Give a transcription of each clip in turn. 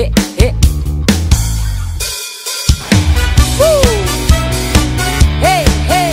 เฮ้วู้เฮ้เฮ้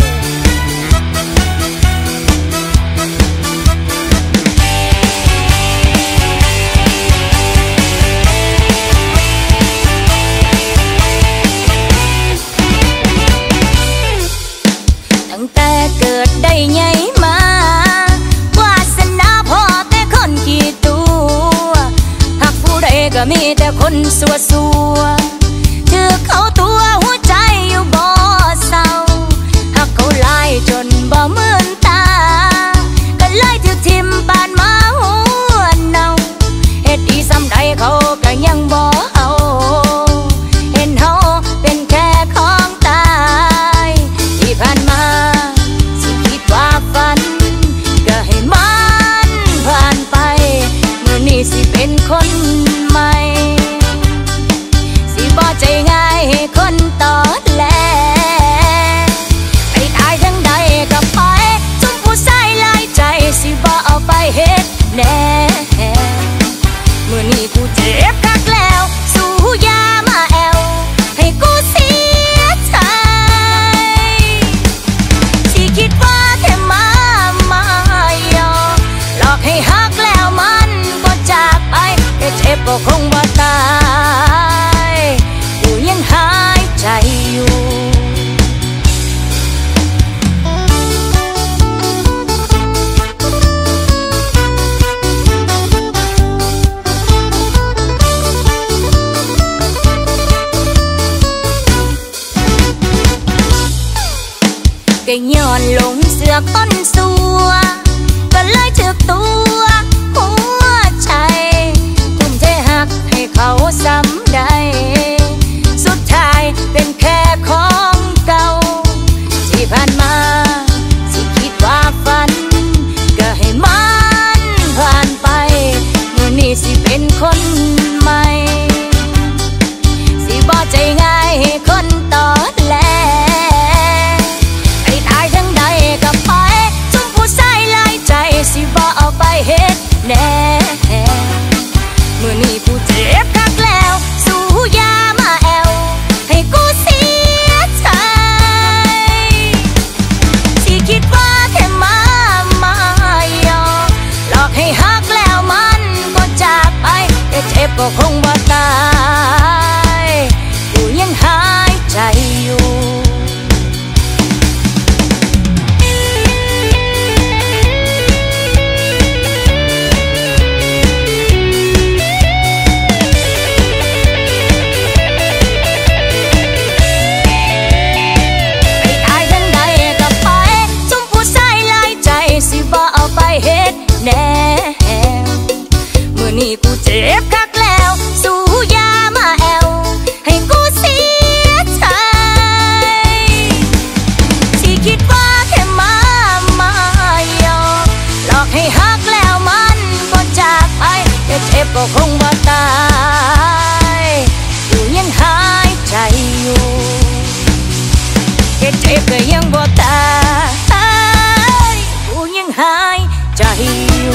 ตั้งแต่เกิดได้ไงมาวาสนาพ่อแต่คนกี่ตัวหักผู้ใดก็มีแต่คนสัวถือเขาตัวหัวใจอยู่บ่เศร้าหักเขาลายจนบ่เหมือนตาก็เลยถือทิมปานมาหัวเน่าเฮ็ดดีซ้ำใดเขาก็ยังบ่เอาเห็นเฮาเป็นแค่ของตายที่ผ่านมาสิคิดว่าฝันก็ให้มันผ่านไปมื้อนี้สิเป็นคนใหม่สิบ่ใจง่ายให้คนต่อแลไปตายทั้งใดก็ไปจุ่มผู้ชายหลายใจสิบ่เอาไปเฮ็ดแน่มื้อนี้กูเจ็บคักแล้วสู้ยามาแอวให้กูเสียใจสิคิดว่าแค่มายอมหลอกให้ฮักแล้วมันก็จากไปแต่เจ็บก็คงบ่ตายกูยังหายใจอยู่ก็ย้อนหลงเสือกต้นสัวก็เลยถึกตัวหัวใจทุ่มเทหักให้เขาซ้ำได้สุดท้ายเป็นแค่ของเก่าที่ผ่านมาสิคิดว่าฝันก็ให้มันผ่านไปมื้อนี้สิเป็นคนใหม่สิบ่ใจง่ายให้คนต่อแลไปตายทั้งใดก็ไปจุ่มผู้ชายหลายใจสิบ่เอาไปเฮ็ดแน่มื้อนี้กูเจ็บคักแล้วสู้ยามาแอวให้กูเสียใจสิคิดว่าแค่มายอมหลอกให้ฮักแล้วมันก็จากไปแต่เจ็บก็คงบ่ตายกูยังหายใจอยู่เฮ็ดแน่มื้อนี้กูเจ็บคักแล้วสู้ยามาแอวให้กูเสียใจสิคิดว่าแค่มายอมหลอกให้ฮักแล้วมันก็จากไปแต่เจ็บก็คงบ่ตายกูยังหายใจอยู่แค่เจ็บก็ยังบ่ตายกูยังหายใจอยู่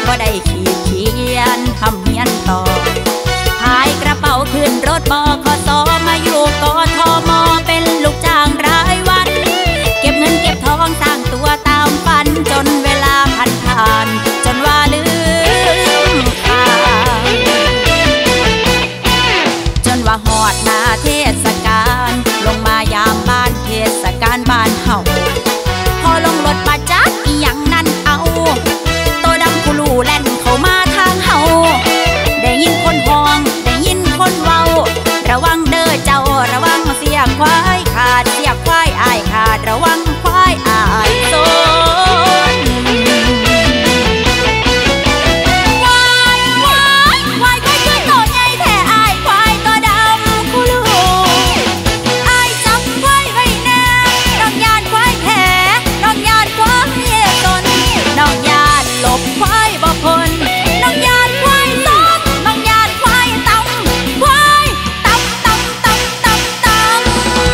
บ่ได้ขีดเขียนทำเฮียนต่อพายกระเป๋าขึ้นรถบขสมาอยู่กทมเป็นลูกจ้างรายวันเก็บเงินเก็บทองสร้างตัวตามฝันจนเวลาผ่านจนว่าลืมค่าจนว่าหอดหน้าเทศกาลลงมายามบ้านเทศกาลบ้านเฮาพอลงรถมาจักอีหยังนั่นเอาตัวดำกูรูแล่นเข้ามาทางเฮาได้ยินคนห้องได้ยินคนเว้าระวังเด้อเจ้าระวังเสียควายขาดเสียควายอายขาดระวังควายอายโซนควายควายควายคือตัวใหญ่แท้อายควายตัวดำกูรูอายจำควายไว้แน่น้องยานควายแท้น้องยานควายตนน้องยานหลบควายบ่พ้นน้องยานควายซ้อนน้องยานควายตำควายตำตำตำตำตำ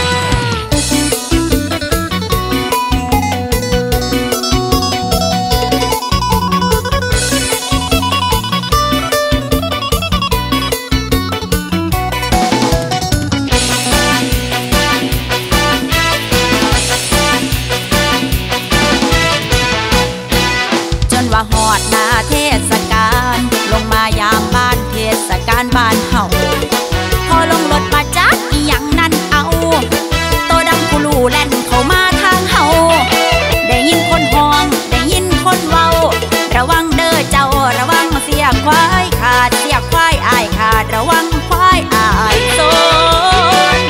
จนว่าหอดหน้าเทศกาลลงมายามบ้านเทศกาลบ้านเฮาพอลงรถมาจักอีหยังนั่นเอาตัวดำกูรูแล่นเข้ามาทางเฮาได้ยินคนห้องได้ยินคนเว้าระวังเด้อเจ้าระวังเสียควายขาดเสียควายอายขาดระวังควายอายโซน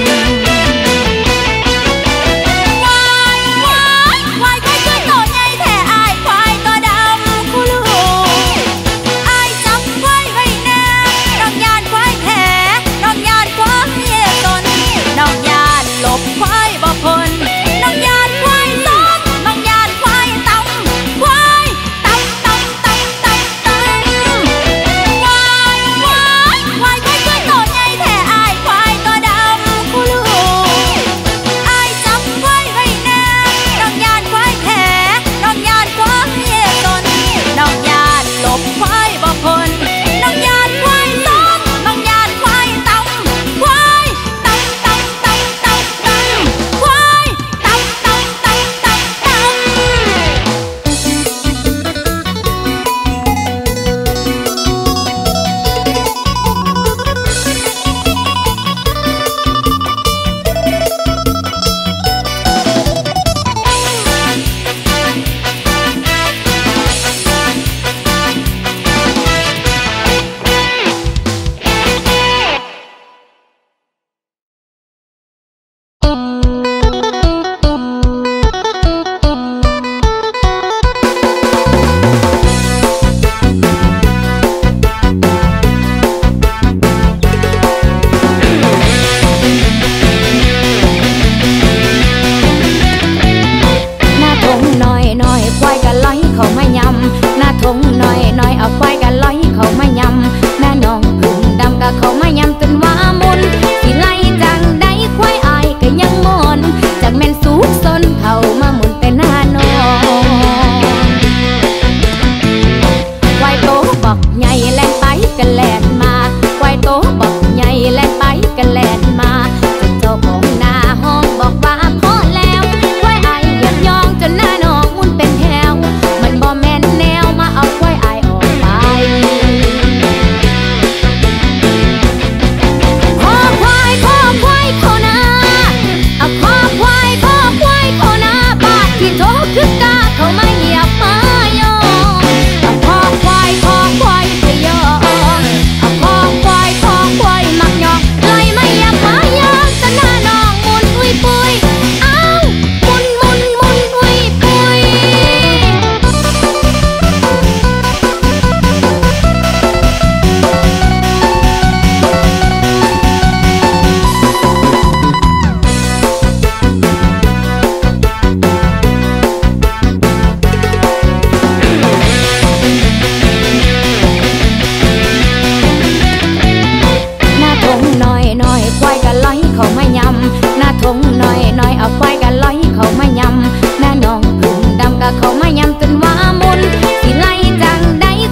ควายควายควายคือตัวใหญ่แท้อายควายตัวดำกูรูอายจำควายไว้แน่น้องยานควายแท้น้องยานควายตนน้องยานหลบควายบ่พ้นน้องยานควายซ้อนน้องยานควายตำควายตำตำตำตำตำควายควายควายคือตัวใหญ่แท้อายควายตัวดำกูรูอายจำควายไว้แน่น้องยานควายแท้น้องยานควายตนน้องยานหลบควายบ่พ้นน้องยานควายซ้อนน้องยานควายตำควายตำตำตำตำตำควายตำตำตำตำตหน้าทงน้อยน้อยควายกันลอยเขามายำหน้าทงน้อยน้อยเอาควายกันลอยเขามายำหน้าน้องพึ่งดำก็เขามายำจนว่ามุนสิไล่จังได้ควายอายก็ยังมนจากแม่นสูงซนเขามาหมุนแต่หน้าน้องควายโตบอกใหญ่แล่นไปกันแล่นมาควายโตบอกใหญ่แล่นไปกันแล่นมาจนเจ้าของหน้าห้องบอกว่าพอแล้วควายอายยับยองจนหน้าน้องมุนเป็นแถวมันบ่แม่นแนวมาเอาควายอายออกไปขอควายเข้านาเอาขอควายเข้านาบาดที่โตคือกาเขามาเหยียบมาโยเอาขอควายไปโยเอาขอควายมักยอกเลยไม่อยากมาโยจนหน้าน้องมุนอุ้ยปุยอ้าวมุนอุ้ยปุยหน้าทงน้อยน้อยควายกันลอยเขามายำหน้าทงน้อยน้อยเอาควายกันลอยเขามายำหน้าน้องพึ่งดำก็เขามายำจนว่ามุนสิไล่จังได้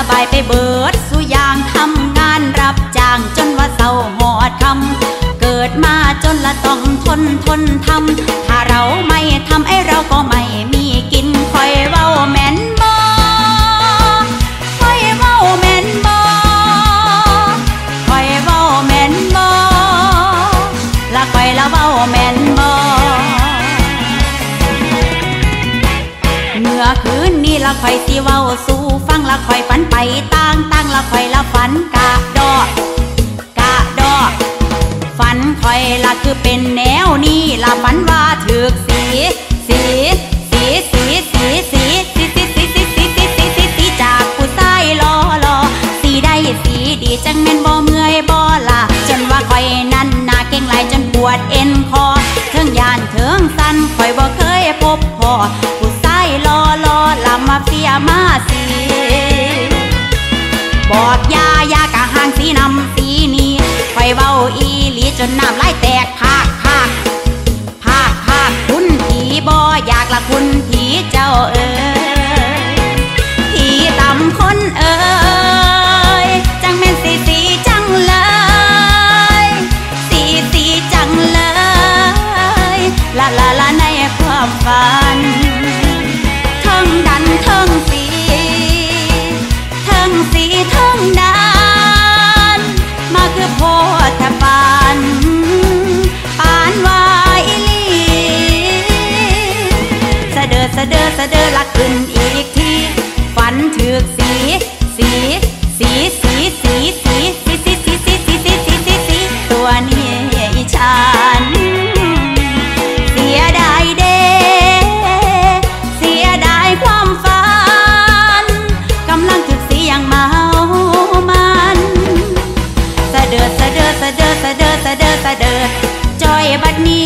บายไปเบิดสุยางทำงานรับจ้างจนว่าเศร้าหอดคำเกิดมาจนละต้องทนทำถ้าเราไม่ทำไอ้เราก็ไม่มีกินคอยเว้าแม่นบ่คอยเว้าแม่นบ่คอยเว้าแม่นบ่ละคอยละเว้าแม่นบ่เมื่อคืนนี้ละคอยสิเว้าสู่ฟังละคอยฝันไปตั้งละคอยละฝันกะดอกฝันคอยละคือเป็นแนวนี้ละฝันว่าถึกสีจากผู้ชายรอสีได้สีดีจังแม่นบ่เมื่อยบ่ละจนว่าคอยนั่นนาเก่งหลายจนปวดเอ็นคอเทิงยานเทิงสันคอยบ่เคยพบพอผู้ชายรอละมาเฟียมาสีบอกยากะห่างสีน้ำสีนี้คอยเว้าอีหลีจนน้ำลายแตกพากคุณผีบ่อยากละคุณผีเจ้าเอ๋ยผีตำคนเอ๋ยจังแม่นสีจังเลยสีจังเลยละในความฝันเทิงดันเทิงสีเทิงดันมาคือโพธปานวายลีสะเดอละขึ้นอีกทีฝันถึกสีตัวนี้ฉันเสียดายความฝันกำลังถึกสีอย่างเมามันสะเดอจอยบัดนี้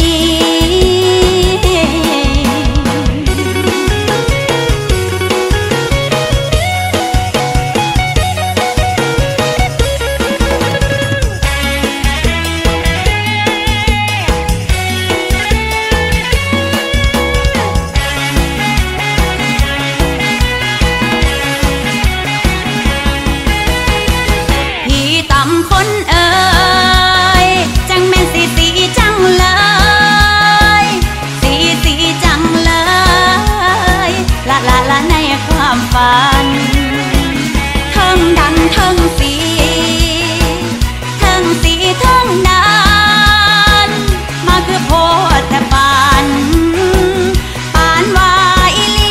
ฝันเทิงดันเทิงสีเทิงนั้นมาคือโพธปานวายลี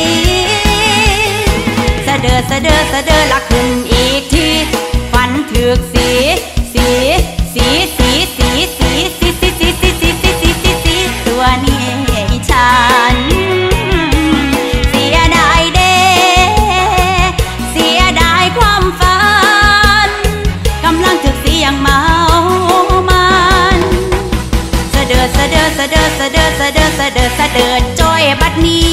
สะเดอละขึ้นอีกทีฝันถึกสีตัวนี้ฉันความฝันกำลังถึกสีอย่างเมามันสะเดอจอยบัดนี้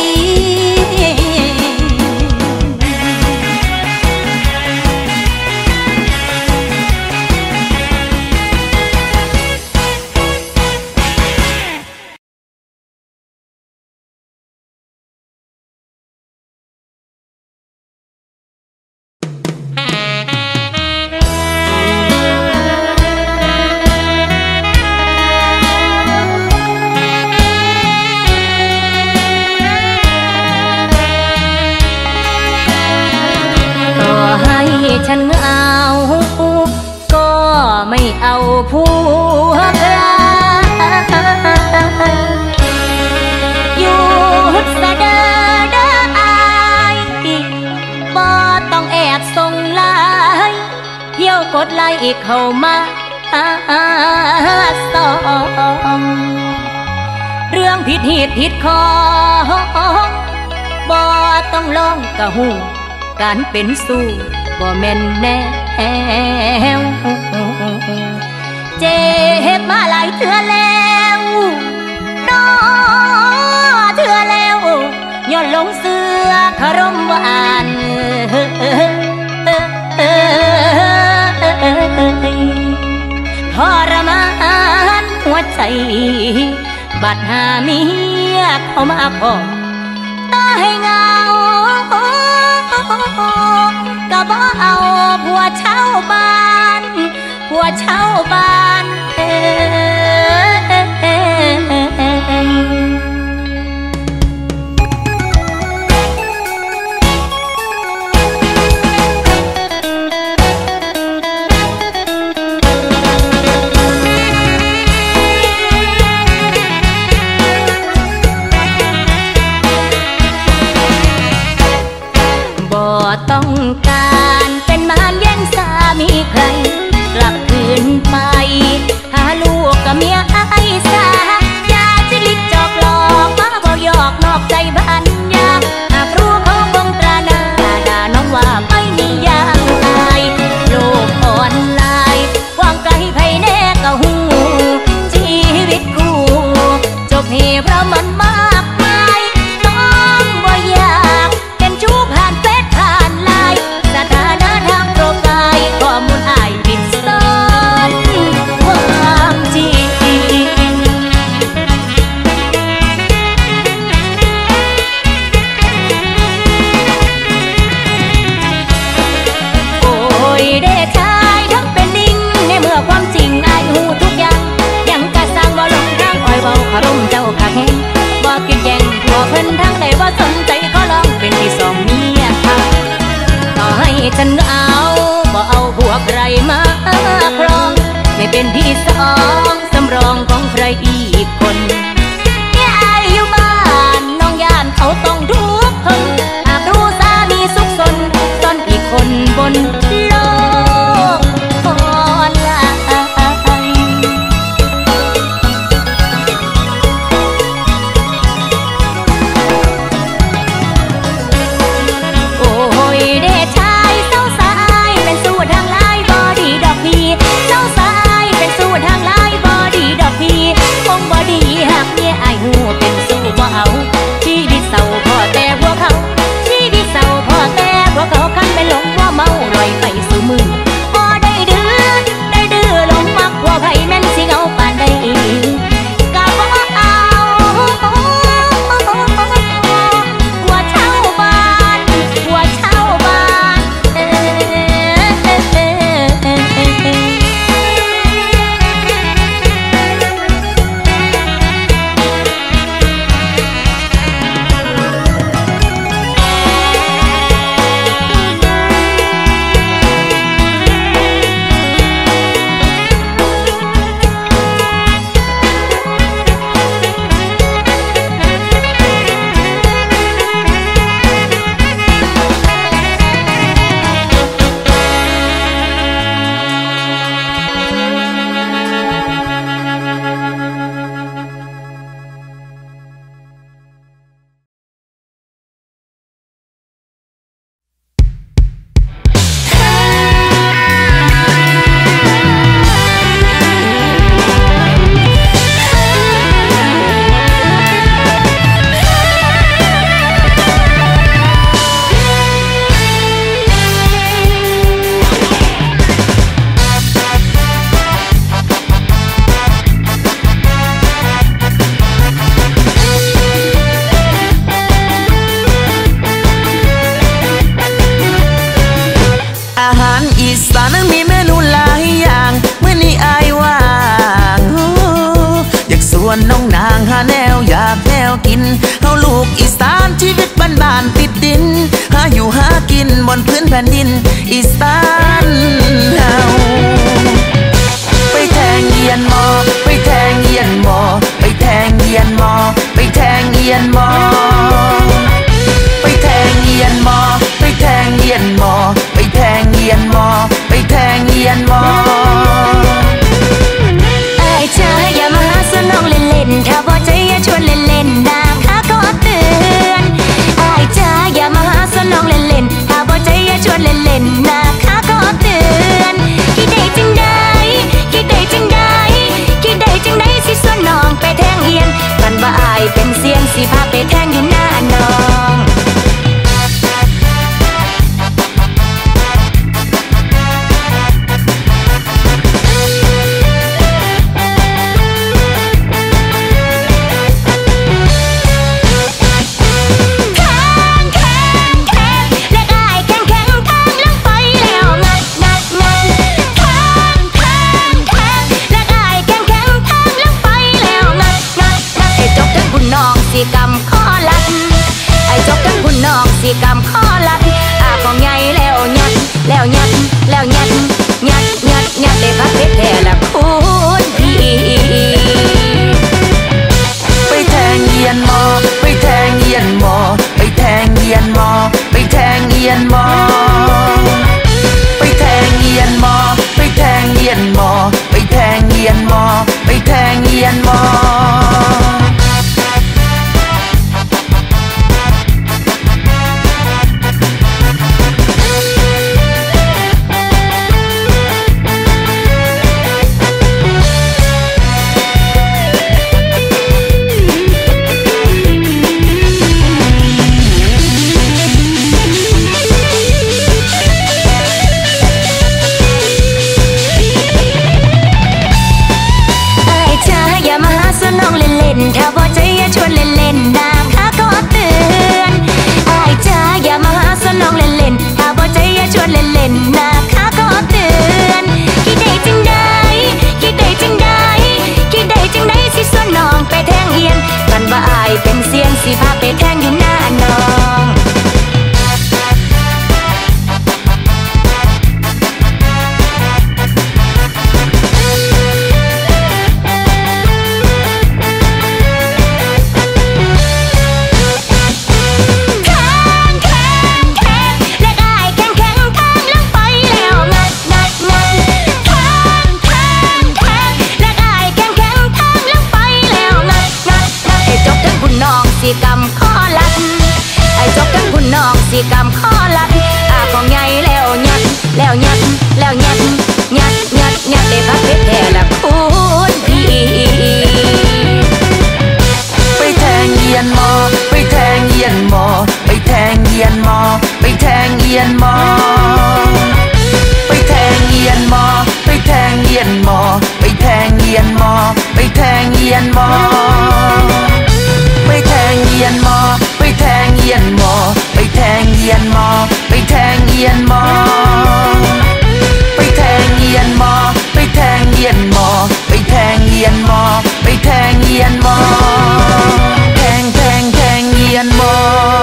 ฉันเอาก็ไม่เอาผัวใครอยู่สะเดอบ่ต้องแอบส่งไลน์เที่ยวกดไลค์อีกเข้ามาส่องเรื่องผิดของบ่ต้องลองกะหูการเป็นสู้บ่แม่นแนวเจ็บมาหลายเทื่อแล้วน้อเทื่อแล้วย้อนลงเสือคารมหวานทรมานหัวใจบัดหาเมียเข้ามาพอตาให้เงากบ้านผัวเช่าบ้านต้องการเป็นมารแย่งสามีใครกลับคืนไปหาลูกกับเมียไอ้สาอย่าจิลิกจอกหลอกมาบอกหยอกนอกใจบ้านยาหากรู้เขาคงตราหน้าด่าน้องว่าไม่มียางอายโลกออนไลน์กว้างไกลไผแน่ก็หูชีวิตคู่จบเหตุเพราะมันมากมายต้องบ่อยากเป็นชู้ผ่านเฟซผ่านไลน์สถานะทางโปรไฟล์ข้อมูลอ้ายผิดซ้อนความจริงโอ้ยเด็กชายทั้งเป็นลิงในเมื่อความจริงอายหูทุกอย่างยังกะสร้างบ่ลงทางอ้อยเบาคารมเจ้าขาแห้งบ่คิดแย่งผัวเพิ่นทางใดบ่สนใจขอลองเป็นที่สองเมียค่ะต่อให้ฉันเอาบ่เอาพวกใครมาครองไม่เป็นที่สองสำรองของใครอีกคนแค่อายอยู่บ้านน้องย่านเขาต้องทุกข์ทนหากรู้สามีสุขสนซ่อนอีกคนบนโลกออนไลน์โอ้ยเด็กชายเศร้าสายเป็นสู้ทางไลน์บอดีดอกพีเศร้าสายเป็นสู้ทางไลน์บอดีดอกพีคงบอดีหากเมียอายหูเป็นสู้บ่เอาชีวิตเศร้าพอแต่พวกเขาชีวิตเศร้าพอแต่พวกเขาคันไปหลงว่าเมาลอยไปสู่มือพอได้ดื้อหลงมักพวกไผแม่นสิเอาปานใดกะบ่เอาหัวเช่าบ้านหัวเช่าบ้านอาหารอีสานนั้นมีเมนูหลายอย่างเมื่อนี้อายว่างอยากสวนน้องนางหาแนวอยากแนวกินเฮาลูกอีสานชีวิตบ้านๆติดดินหาอยู่หากินบนพื้นแผ่นดินอีสานเฮาไปแทงเยียนหมอไปแทงเยียนหมอไปแทงเยียนหมอไปแทงเยียนหมอไปแทงเยียนหมอไปแทงเยียนหมอไปแทงเยียนหมอไปแทงเยียนหมอไอ้ชายอย่ามาหาสนองเล่นๆถ้าพอใจอย่าชวนเล่นๆนะข้าขอเตือนไอ้ชายอย่ามาหาสนองเล่นๆถ้าพอใจอย่าชวนเล่นๆนะข้าขอเตือนคิดได้จังได้คิดได้จังได้คิดได้จังได้สิส่วนน้องไปแทงเอียนกันว่าอายเป็นเซียนสิพาไปแทงอยู่หน้าน้องแสิกำข้อลัดของใหญ่แล้วยัดแล้วยัดแล้วยัดยัดยัดยัดได้พักเพชรแท้ละคุณพี่ไปแทงเอียนหมอไปแทงเอียนหมอไปแทงเอียนหมอไปแทงเอียนหมอไปแทงเอียนหมอไปแทงเอียนหมอไปแทงเอียนหมอไปแทงเอียนหมอถ้าพอใจอย่าชวนเล่นๆนะข้าขอเตือนอ้ายจ้าอย่ามาหาสนองเล่นๆถ้าพอใจอย่าชวนเล่นๆนะข้าขอเตือนคิดได้จังได้คิดได้จังได้คิดได้จังได้สิส่วนน้องไปแทงเอียนกันว่าอ้ายเป็นเซียนสิพาไปแทงอยู่หน้าน้องสิกำข้อลัดไอ้จกทั้งคุณน้องสิกำข้อลัดของใหญ่แล้วยัดแล้วยัดแล้วยัดยัดยัดยัดได้พักเพชรแท้ละคุณพี่ไปแทงเอียนหมอไปแทงเอียนหมอไปแทงเอียนหมอไปแทงเอียนหมอไปแทงเอียนหมอไปแทงเอียนหมอไปแทงเอียนหมอไปแทงเอียนหมอไปแทงเอียนหมอไปแทงเอียนหมอไปแทงเอียนหมอไปแทงเอียนหมอไปแทงเอียนหมอไปแทงเอียนหมอไปแทงเอียนหมอไปแทงเอียนหมอแทงแทงแทงเอียนหมอ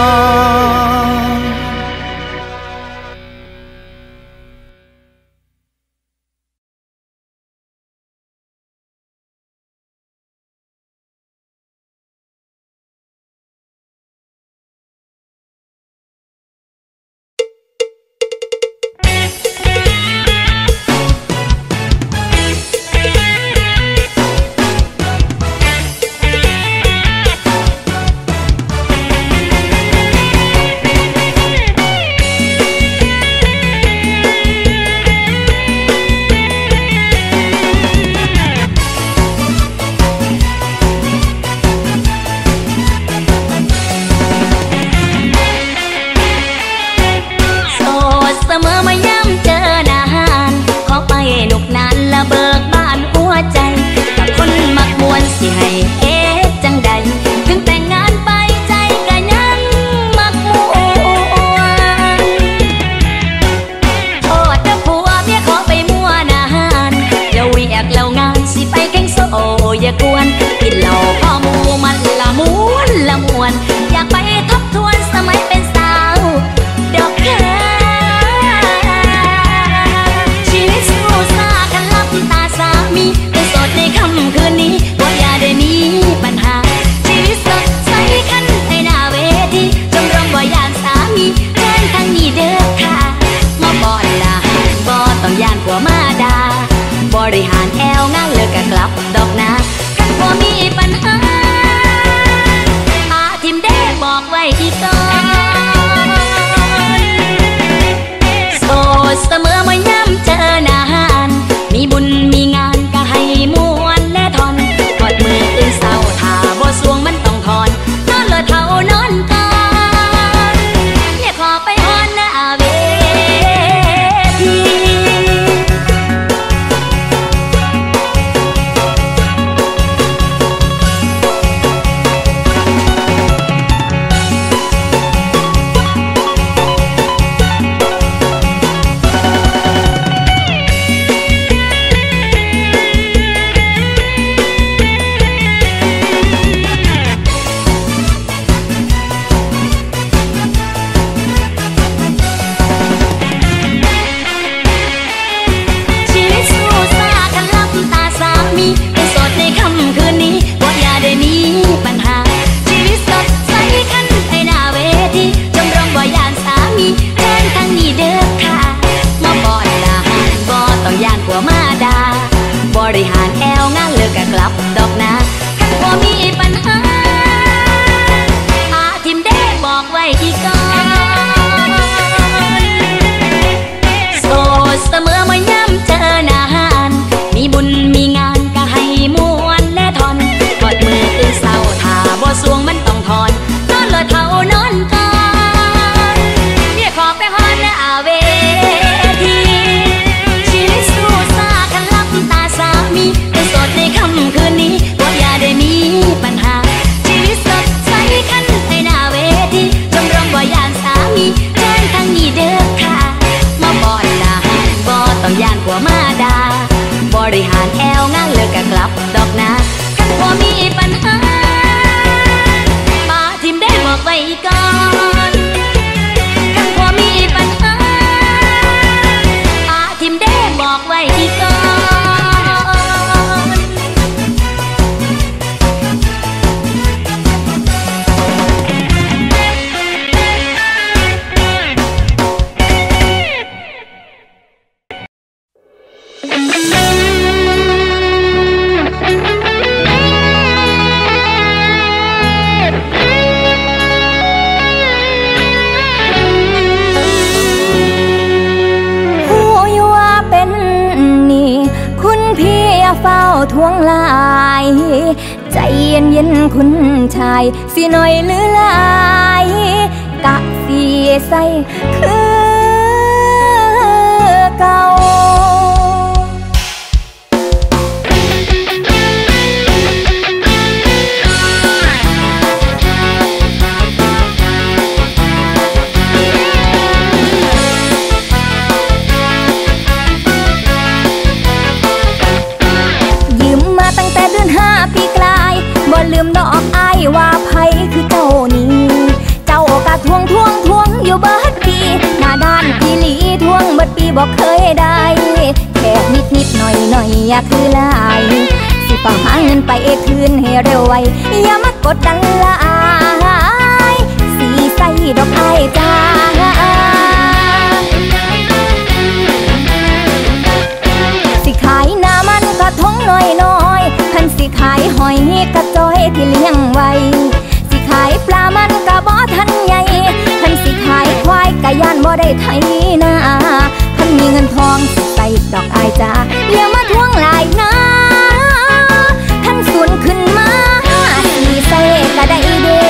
อยากไปทบทวนสมัยเป็นสาวดอกแคชีวิตสู้ซากันลับตาสามีเป็นโสดในค่ำคืนนี้ว่าอย่าได้มีปัญหาชีวิตสดใสกันในหน้าเวทีจงรำว่าย่านสามีเพื่อนทางนี้เด้อค่ะมาบ่อนลาบ่ต้องย่านกว่ามาดาบริหารแอวงานเลิกกันกลับดอกนากันบ่มีปัญหาบอกไว้ที่ก่อนโสดเสมอเมื่อย่ำเจอนานมีบุญมีงานก็ให้มวนแน่ทอนกอดมือตื่นเศร้าถ้าบ่สวงมันต้องถอนนอนเลยเท่านอนก่อนอย่าขอไปฮอนหน้าเวทีว้ก่อนถ้าพอมีปัญหาทิมได้บอกไว้ก่อนเฝ้าทวงลายใจเย็นๆคุณชายสิหน่อยหรือลายกะสีใส่คือเก่าปีกลายบ่ลืมดอกอ้ายว่าไผคือเจ้านี่เจ้ากะทวงอยู่เบิดปีหน้าด้านอีหลีทวงเบิดปีบ่เคยได้แค่นิดหน่อยอย่าคือลายสิเฝ้าหาเงินไปคืนให้เร็วไวอย่ามากดดันลายสีใส่ดอกอ้ายจ้าสิขายหน้ามันกะทงน้อยคันสิขายหอยกระจ้อยที่เลี้ยงไว้สิขายปลามันกะบ่ทันใหญ่คันสิขายควายกะย่านบ่ได้ไถนาคันมีเงินทองสิใส่ดอกอายจ้าอย่ามาทวงหลายนะคันสูญขึ้นมาสิใส่กะได้เด้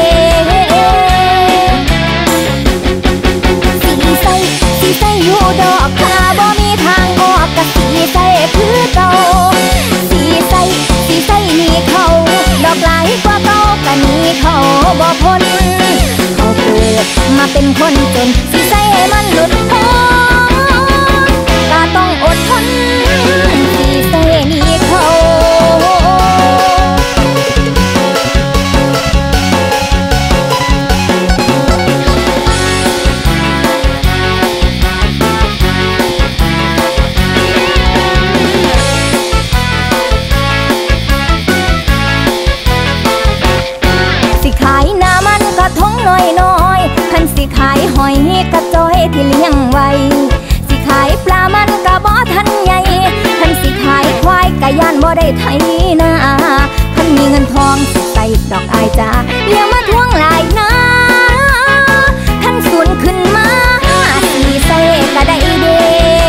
สิใส่อยู่ดอกค่ะบ่มีทางออกกะสิใส่คือเก่าสีใส่นี่เขาดอกหลายกว่าเก่ากะนี่เขาบ่พ้นเขาเกิดมาเป็นคนจนสีใส่ให้มันหลุดพ้นก็ต้องอดทนสีใส่นี่เขาคันสิขายหอยกระจ้อยที่เลี้ยงไว้สิขายปลามันกะบ่ทันใหญ่คันสิขายควายกะย่านบ่ได้ไถนาคันมีเงินทองสิใส่ดอกอายจ้าอย่ามาทวงหลายนะคันสูญขึ้นมาสิใส่กะได้เด้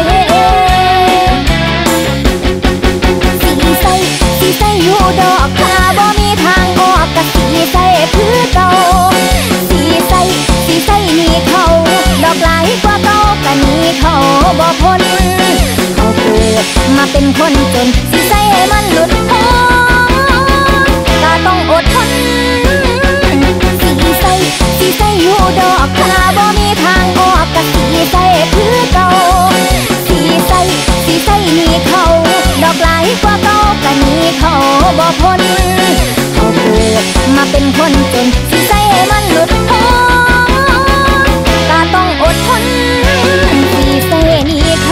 สิใส่อยู่ดอกค่ะบ่มีทางออกกะสิใส่คือเก่าสีใส่นี่เขาดอกหลายกว่าเก่ากะนี่เขาบ่พ้นเขาเกิดมาเป็นคนจนสีใส่ให้มันหลุดพ้นก็ต้องอดทนสีใส่อยู่ดอกค่ะบ่มีทางออกกะสีใส่คือเก่าสีใส่นี่เขาดอกหลายกว่าเก่ากะนี่เขาบ่พ้นเขาเกิดมาเป็นคนจนสีใส่ให้มันหลุดพ้นก็ต้องอดทนสีใส่นี่เขา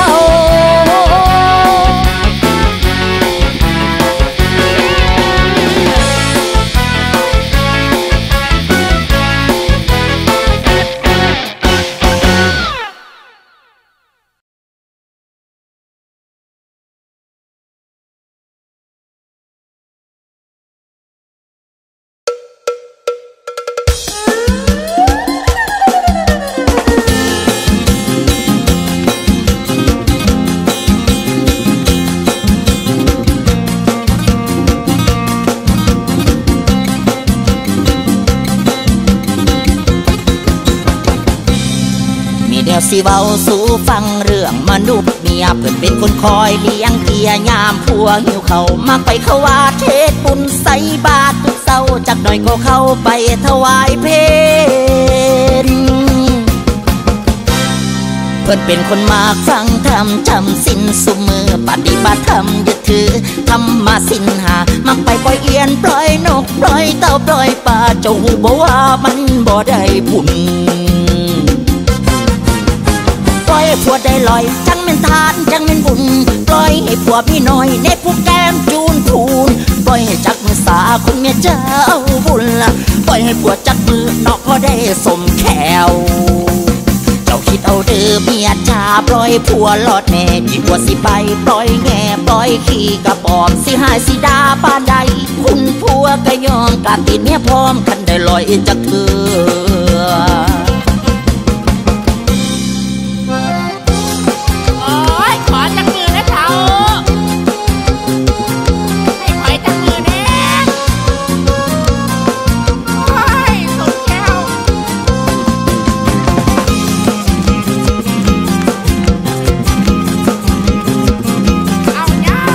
สิเว้าสู่ฟังเรื่องมนุษย์เมียเพิ่นเป็นคนคอยเลี้ยงเกียยามผัวหิวเขามักไปเขาว่าเทศบุญใส่บาตรทุกเช้าจักหน่อยก็เข้าไปถวายเพลพิ่นเป็นคนมากฟังธรรมจำศีลสุมือปฏิบัติธรรมยึดถือธรรมะศีลห้ามักไปปล่อยเอียนปล่อยนกปล่อยเต่าปล่อยปลาเจ้าหูบ่ว่ามันบ่ได้บุญปล่อยให้ผัวได้ลอยจังเป็นทานจังเป็นบุญปล่อยให้ผัวพี่น้อยเน็ตผู้แก้มจูนพูนปล่อยให้จักมือสาคนเมียเจ้าบุญละปล่อยให้ผัวจักมือนอกพอได้สมแขวเจ้าคิดเอาเด้อเมียจ้าปล่อยผัวหลอดแน่ดีกว่าสิไปปล่อยแง่ปล่อยขี้กระบอกสิหายสิดาปานใดคุณผัวก็ยอมกะติดเมียพร้อมคันได้ลอยจักเถื่อขอจักมือนะเท้าให้ขอยจักมือแน่โอ้ยสมแก้วเอายาว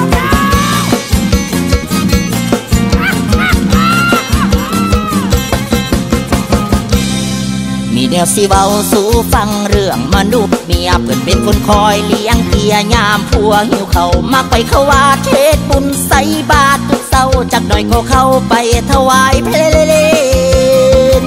มีแนวสิเว้าสู่ฟังเรื่องมนุษย์เมียเพิ่นเป็นคนคอยเลี้ยงเกียยามผัวหิวเขามักไปเขาว่าเทศบุญใส่บาตรทุกเศร้าจักหน่อยก็เข้าไปถวายเพลน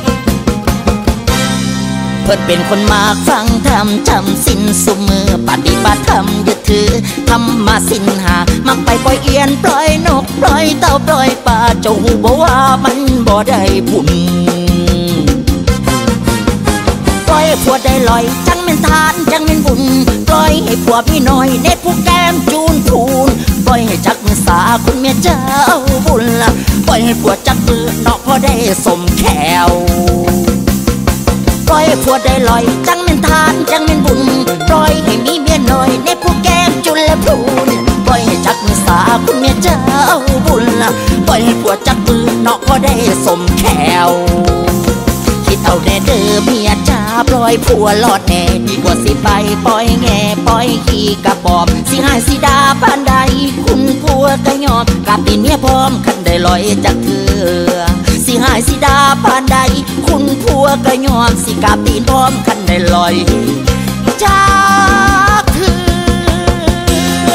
เพิ่นเป็นคนมากฟังธรรมจำศีลสุมือปฏิบัติธรรมยึดถือธรรมะศีลห้ามักไปปล่อยเอียนปล่อยนกปล่อยเต่าปล่อยปลาเจ้าหูบ่ว่ามันบ่ได้บุญปล่อยให้ผัวได้ลอยจังเป็นทานจังเป็นบุญปล่อยให้ผัวพี่น้อยเน็ตผู้แก้มจูนพูนปล่อยให้จักมือสาคุณเมียเจ้าบุญละปล่อยให้ผัวจักมือนอกพอได้สมแขวปล่อยให้ผัวได้ลอยจังเป็นทานจังเป็นบุญปล่อยให้มีเมียน้อยเน็ตผู้แก้มจุนและพูนปล่อยให้จักมือสาคุณเมียเจ้าบุญละปล่อยให้ผัวจักมือนอกพอได้สมแขวคิดเอาแน่เด้อเมียจ้าปล่อยผัวหลอดแน่ดีกว่าสิไปปล่อยแง่ปล่อยขี้กระบอกสิหายสิดาปานใดคุณผัวก็ยอมกับตีนเมียพร้อมคันได้ลอยจักเถื่อสิหายสิดาปานใดคุณผัวก็ยอมสิกับตีนพร้อมคันได้ลอยจักเถื่อ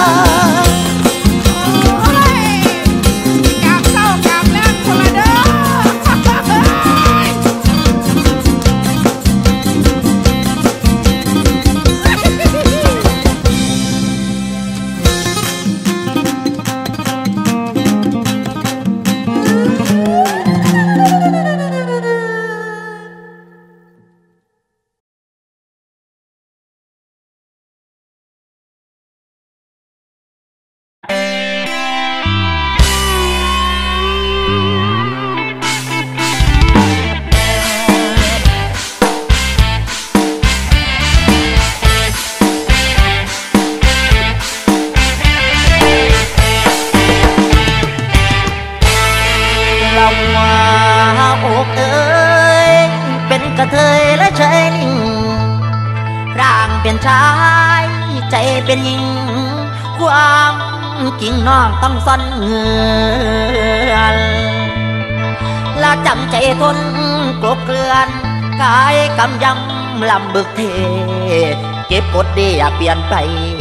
เป็นหญิงความจริงน้องต้องซ่อนเงื่อนและจำใจทนกลบเกลื่อนกายกำยำลำบึกเทเก็บกดเดียเปลี่ยนไป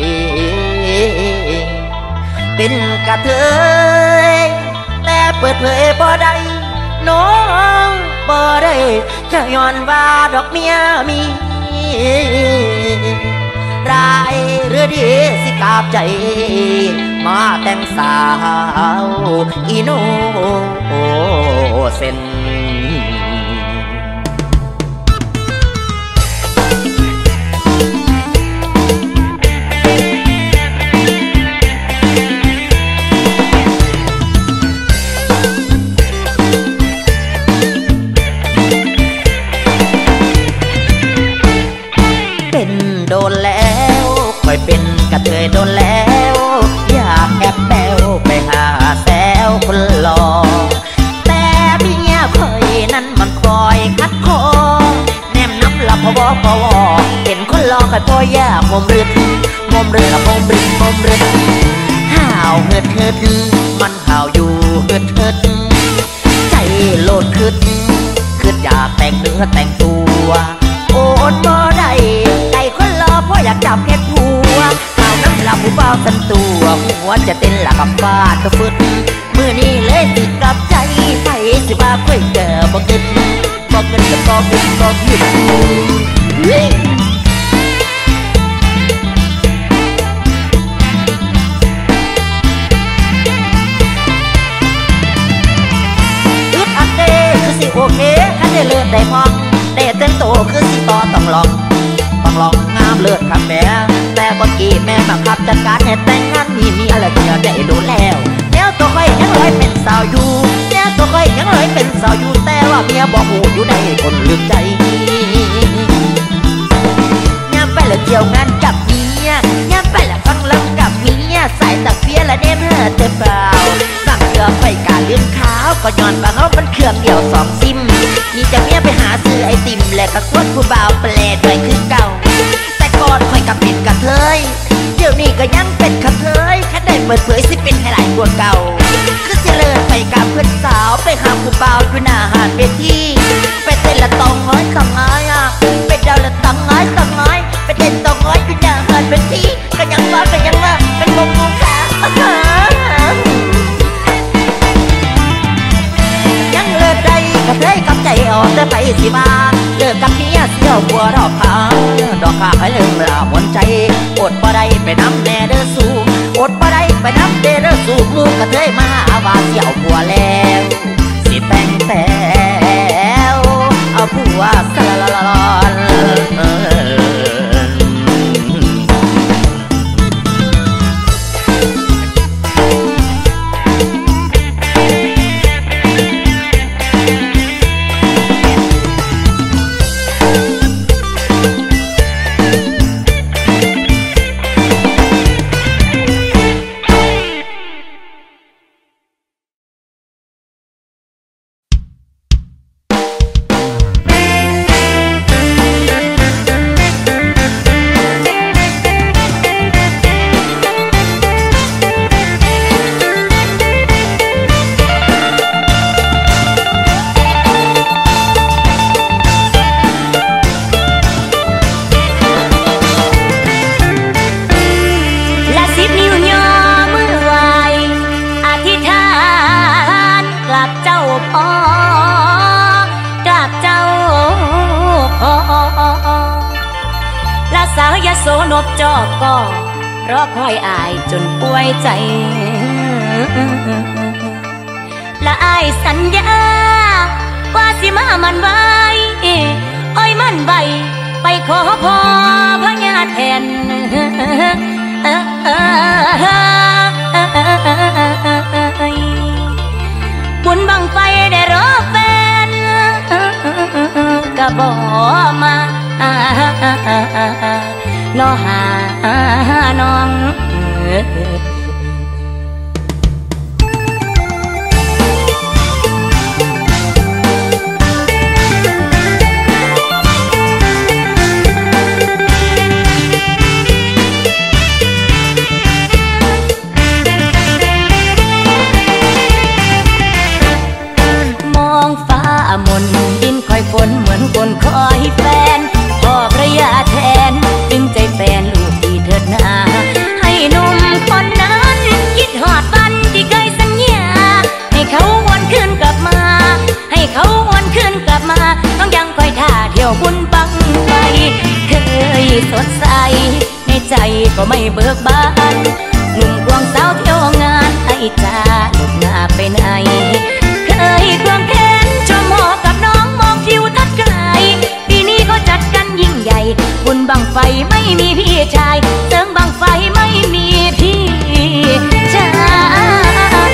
เป็นกระเทยแต่เปิดเผยบ่ได้น้องบ่ได้จะย้อนว่าดอกเมียมีรายหรือดีสิกาบใจมาแต่งสาวอีโนเซนเป็นโดนแล้วค่อยเป็นกระเทยโดนแล้วอยากแอบแปวไปหาแซวคนหล่อแต่เมียเคยนั้นมันคอยคัดคอแนมน้ำหลับพอพอเห็นคนหล่อค่อยพอยากมรึดกับมรึดห่าวเฮิดมันห่าวอยู่เฮิดใจโลดคืดอยากแต่งเนื้อแต่งตัวโอดบ่ได้ไก่คนเพราะอยากจับแค่ผัวข่าวน้ำลาผู้เบาสันตัวหัวจะเต้นหลักฟาดกระฟึดมือนี้เลยติดกับใจไปสิว่าค่อยเจอบอกเกินกับบอกหยุดอันเดคือสิโอเคคันได้เลิศได้พองได้เต้นโตคือสิต่อต้องลองงามเลิศครับแม่แต่เมื่อกี้แม่มาขับจัดการให้แต่งงานมีอะไรก็อยากได้ดูแล้วตัวค่อยยังเลยเป็นสาวอยู่ตัวค่อยยังเลยเป็นสาวอยู่แต่ว่าเมียบอกหูอยู่ในคนลืมใจย่ำไปแล้วเที่ยวงานกับเมียย่ำไปแล้วฟังลำกับเมียใส่ตักเฟียและเนมเธอเต็มเปล่าสั่งเรือไปกาลืมขาวก็ย้อนบางเขามันเครื่องเดียว2 ซิมนี่จะเมียไปหาซื้อไอติมและก็ควรผู้บ่าวแปลด้วยคือเก่าแต่ก่อนค่อยกับเป็นกระเทยเดี๋ยวนี้ก็ยังเป็นกระเทยแค่ได้เปิดเผยสิเป็นให้หลายกว่าเก่าคือสิเลิศไปกับเพื่อนสาวไปหาผู้บ่าวอยู่หน้าหาดเวทีไปเต้นละตองน้อยตองน้อยไปเดาละตองน้อยไปเต้นตองน้อยอยู่หน้าหาดเวทีก็ยังว่าเป็นงงค่ะยังเลิศได้กระเทยกับใจอ่อนแต่ไปสิมาเลิกกับเมียเสี่ยวบัวดอกขาให้ลืมลาหมดใจอดบ่ได้ไปน้ำแน่เด้อสู้อดบ่ได้ไปน้ำเด้อสู้มูกระเทยมาหาว่าเสี่ยวบัวแล้วสิแต่งแถวเอาผัวสละละลอนโซนบจอบก็รอคอยอายจนป่วยใจและอายสัญญาว่าสิมามันไว้อ้อยมันใบไปขอพ่อพระญาแทนบุญบังไฟได้รอแฟนก็บ่มาน้อหาน้องมองฟ้ามนดินคอยฝนเหมือนคนคอยแฟนพ่อพระยาแทนดึงใจแฟนลูกดีเถิดนาให้หนุ่มคนนั้นคิดหอดวันที่เคยสัญญาให้เขาวนคืนกลับมาให้เขาวนคืนกลับมาต้องยังคอยท่าเที่ยวบุญบังไฟเคยสดใสในใจก็ไม่เบิกบานหนุ่มควงสาวเที่ยวงานให้จ้าลูกหน้าไปไหนเคยควงแขนชมหอกับน้องมองทิวทัศน์ไกลปีนี้ก็จัดกันยิ่งใหญ่บุญบังไฟไม่มีพี่ชายเติมบังไฟไม่มีพี่ชาย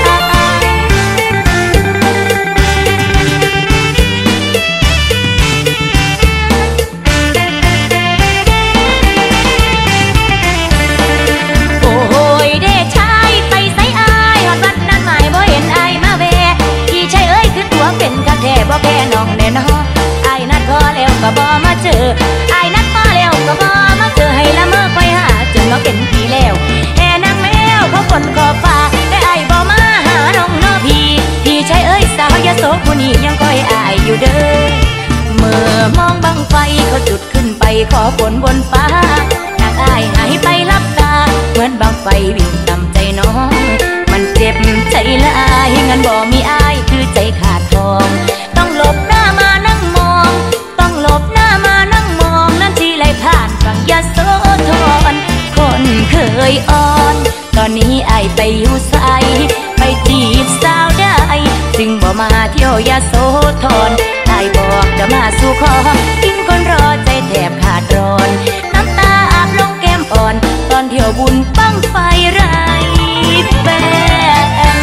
โอ้ยเด้ชายไปใส่อายหอดวัดนั้นหมายบ่เห็นอายมาแวพี่ชายเอ้ยคือตัวเป็นกระแทบ่แค่น้องแน่นออายนัดพอแล้วก็บ่มาเจออายนัดพอแล้วก็บ่มาเจอให้ละเมอคอยหาจนมาเป็นปีแล้วแห่นางแมวเขาคนขอฟ้าแต่อายบ่มาหาน้องน้อพี่ชายเอ้ยสาวยโสผู้นี้ยังคอยอายอยู่เด้อเมื่อมองบังไฟเขาจุดขึ้นไปขอฝนบนฟ้านางายหายไปลับตาเหมือนบางไฟวิ่งต่ำใจน้องมันเจ็บใจลายงั้นบ่มีอายคือใจขาดทองต้องหลบหน้ามานั่งมองต้องหลบหน้ามานั่งมองนั่นที่ไหลผ่านฝั่งยโสธรคนเคยอ่อนตอนนี้อายไปอยู่ไสไปจีบสาวได้จึงบ่มาเที่ยวยโสธรอายบอกจะมาสู่ขอทิ้งคนรอใจแทบขาดร้อนน้ำตาอาบลงแก้มอ่อนตอนเที่ยวบุญบั้งไฟไร้แฟน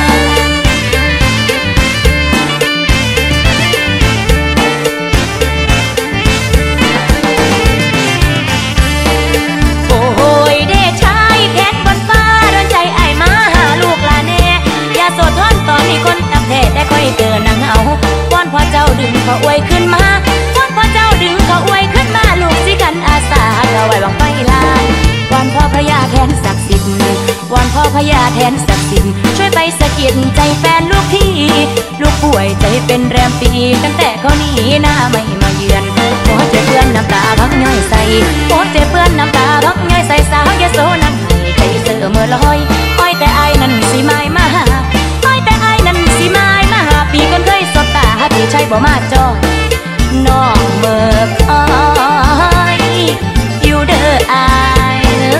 โอ้ยเด้ชายแขนบนฟ้าโดนใจไอ้มาหาลูกลาแน่อย่าโสดทอนตอนนี้คนตับแท้แต่ค่อยเจอนังเอาวอนพ่อเจ้าดึงเขาอวยขึ้นมาวอนพ่อเจ้าดึงเขาอวยขึ้นมาลูกสิกันอาสาเราไว้บังไฟลานวอนพ่อพระยาแทนศักดิ์สิทธิ์วอนพ่อพระยาแทนศักดิ์สิทธิ์ช่วยไปสะกิดใจแฟนลูกพี่ลูกป่วยใจเป็นแรมปีตั้งแต่เขาหนีหน้าไม่มาเยือนโอ้เจ็บเปื้อนน้ำตาพักย่อยใส่โอ้เจ็บเปื้อนน้ำตาพักย่อยใส่สาวยโสนั่งใจเสือเมื่อลอยอ้อยแต่อายนั้นสิไม่มาหาอ้อยแต่อายนั้นสิไม่มาหาปีคนเคยสบตาที่ใช่บ่มาจอยน้องเมื่อคอยอยู่เด้ออาย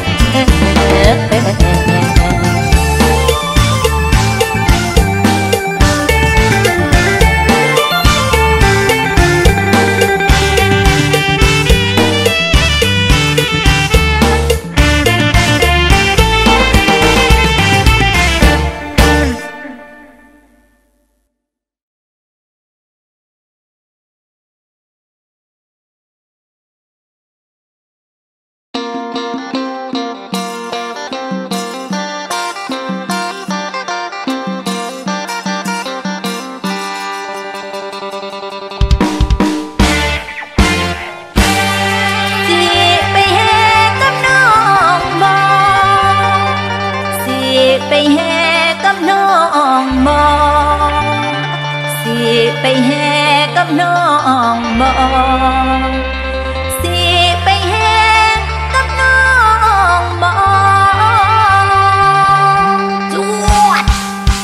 ไปแห่กับน้องบ่สิไปแห่กับน้องบ่จวด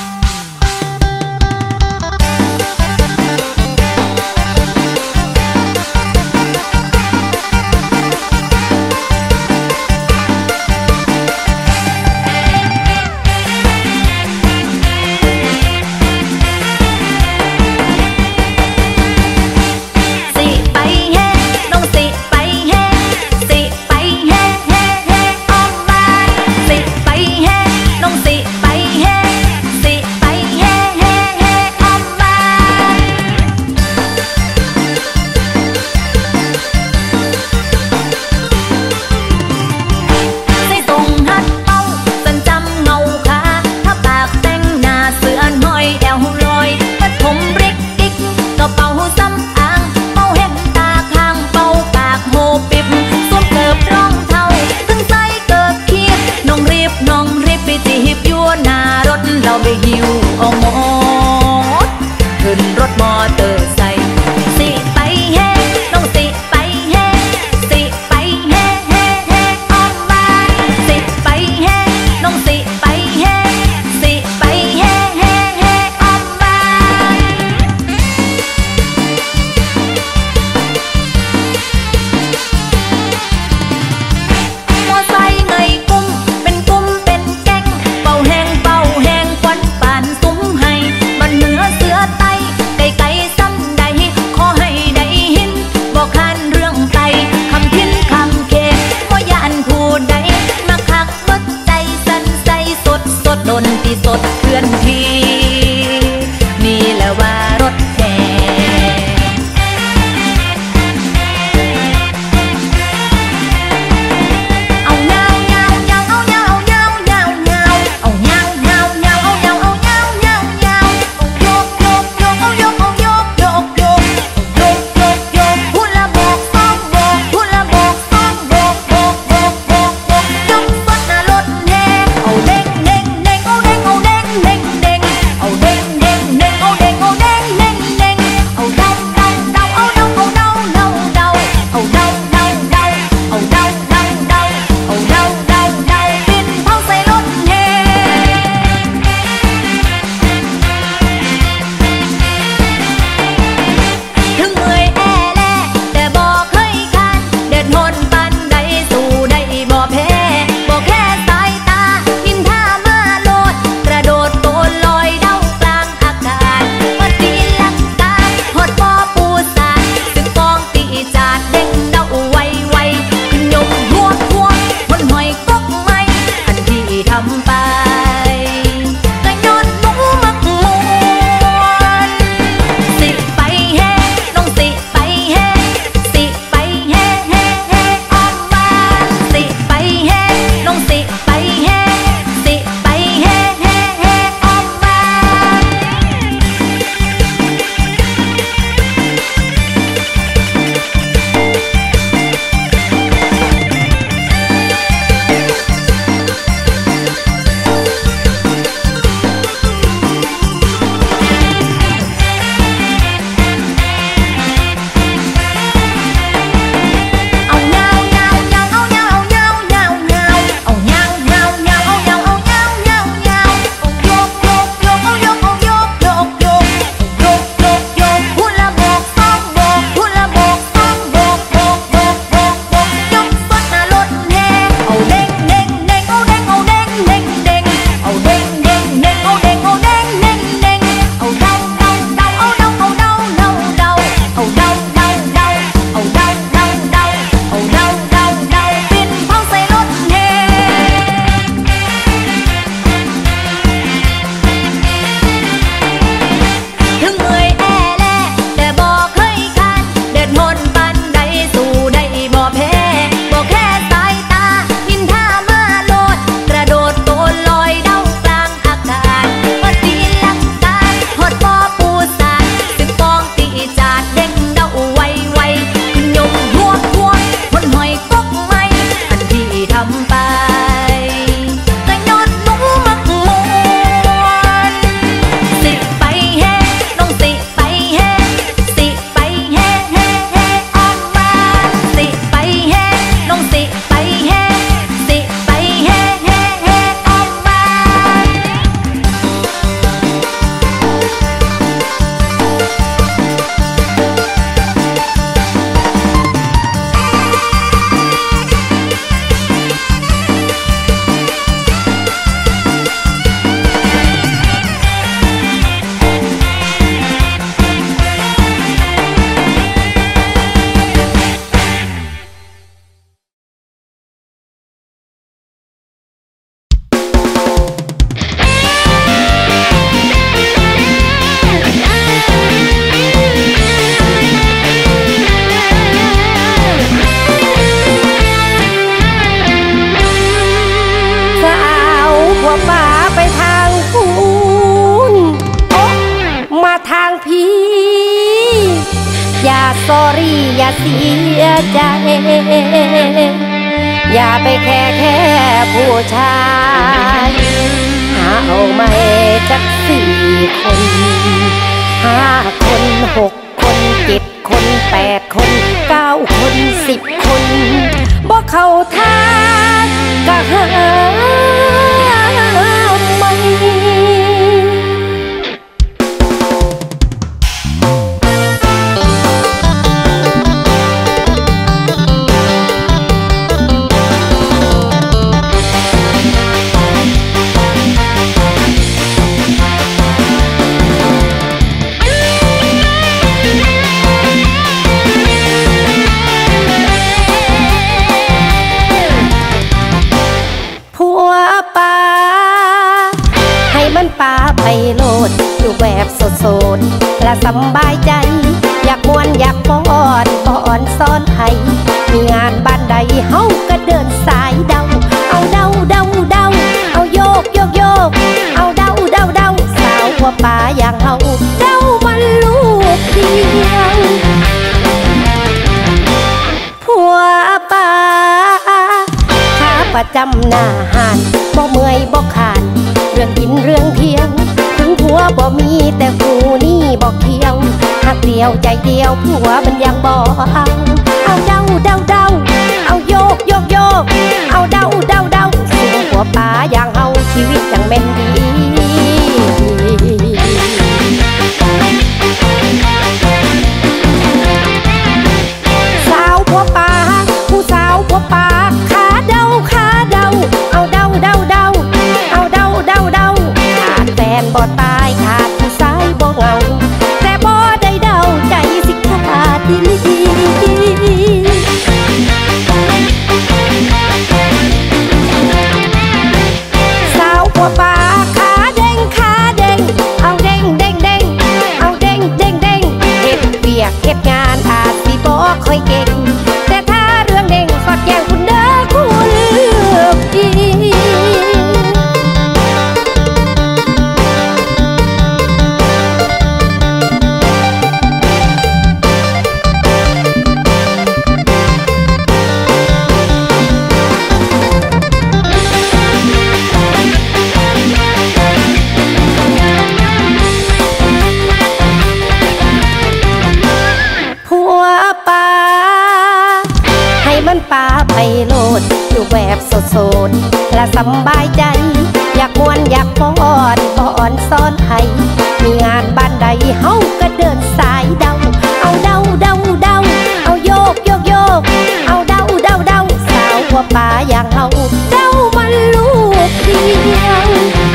ไปหิวเอาหมดขึ้นรถมอเตอร์ไซค์สิไปแห่น้องสิไปแห่สิไปแห่แห่แห่ออกมาสิไปแห่น้องสิไปแห่สิไปแห่แห่แห่ออกมามอไซค์ไงกุ้มเป็นกุ้มเป็นแก๊งเป่าแห้งเป่าแห้งควันปานซุ้มให้มันเหนือเสือไตไก่ไก่ซ้ำใดขอให้ได้เห็นบอกคันเรื่องไตคำทิ้นคำเค็มบ่ยานผู้ใดมาคักมัดใจสั่นใจสดสดดนที่สดเคลื่อนที่นี่แหละว่ารถแห่เอาเงาเงาเงาเอาเงาเงาเงาเงาเอาเงาเงาเงาเอาเงาเอาเงาเงาเงาโยกโยกโยกเอาโยกเอาโยกโยกโยกโยกโยกโยกพูดละบอกสองบอกพูดละบอกสองบอกบอกบอกบอกบอกยกสดหน้ารถแห่เอาเด้งเด้งเด้งเอาเด้งเอาเด้งเด้งเด้งสอรี่อย่าเสียใจอย่าไปแค่ผู้ชายหาเอาไม่จัก4 คน5 คน6 คน7 คน8 คน9 คน10 คนบ่เข้าทางก็หาไม่ป้าไปโลดอยู่แบบโสดๆและสบายใจอยากม่วนอยากป้อนซ้อนให้มีงานบ้านใดเฮาก็เดินสายเดาเอาเดาเอาโยกเอาเดาสาวหัวป่าอย่างเฮาเดามันลูกเดียวผัวป่าขาประจำหน้าหานบ่เมื่อยบ่ขาดเรื่องกินเรื่องเที่ยงถึงผัวบ่มีแต่กูนี่บ่เคียงหักเดียวใจเดียวผัวมันยังบ่เอาเดาเอาโยกเอาเดาสู่ผัวป่าอย่างเฮาชีวิตจังแม่นดีสาวผัวป่าผู้สาวผัวป่าขาเดาเอาเดาขาดแฟนบ่ตายขาดผู้ชายบ่เหงาแต่บ่ได้เดาใจสิขาดดีสาวผัวป่าขาเด้งเอาเด้งเอาเด้งเฮ็ดเวียกเฮ็ดงานอาจสิบ่ค่อยเก่งแต่ถ้าเรื่องเด้งสอดแจ้งคุณเด้อคุณดีป้าไปโลดอยู่แบบโสดๆและสบายใจอยากม่วนอยากป้อนซ้อนให้มีงานบ้านใดเฮาก็เดินสายเดาเอาเดาเอาโยกเอาเดาสาวหัวป่าอย่างเฮาเดามันลูกเดียว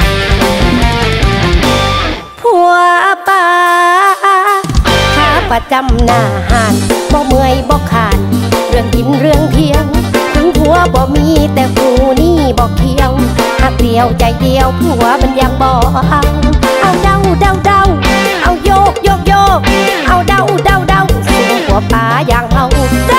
ผัวป่าขาประจำหน้าหานบ่เมื่อยบ่ขาดเรื่องกินเรื่องเที่ยงถึงผัวบ่มีแต่กูนี่บ่เคียงหักเดียวใจเดียวผัวมันยังบ่เอาเดาเอาโยกเอาเดาสู่ผัวป่าอย่างเฮา